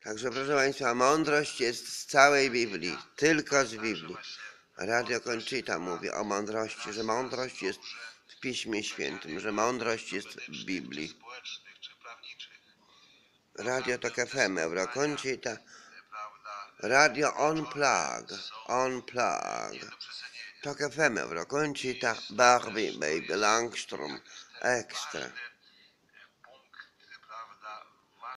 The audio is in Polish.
Także proszę Państwa, mądrość jest z całej Biblii, tylko z Biblii. Radio Conchita mówi o mądrości, że mądrość jest w Piśmie Świętym, że mądrość jest w Biblii. Radio Tok FM, Euro Conchita, Radio Unplug, Tok FM, Euro Conchita, Barbie, Baby Langstrom, Extra.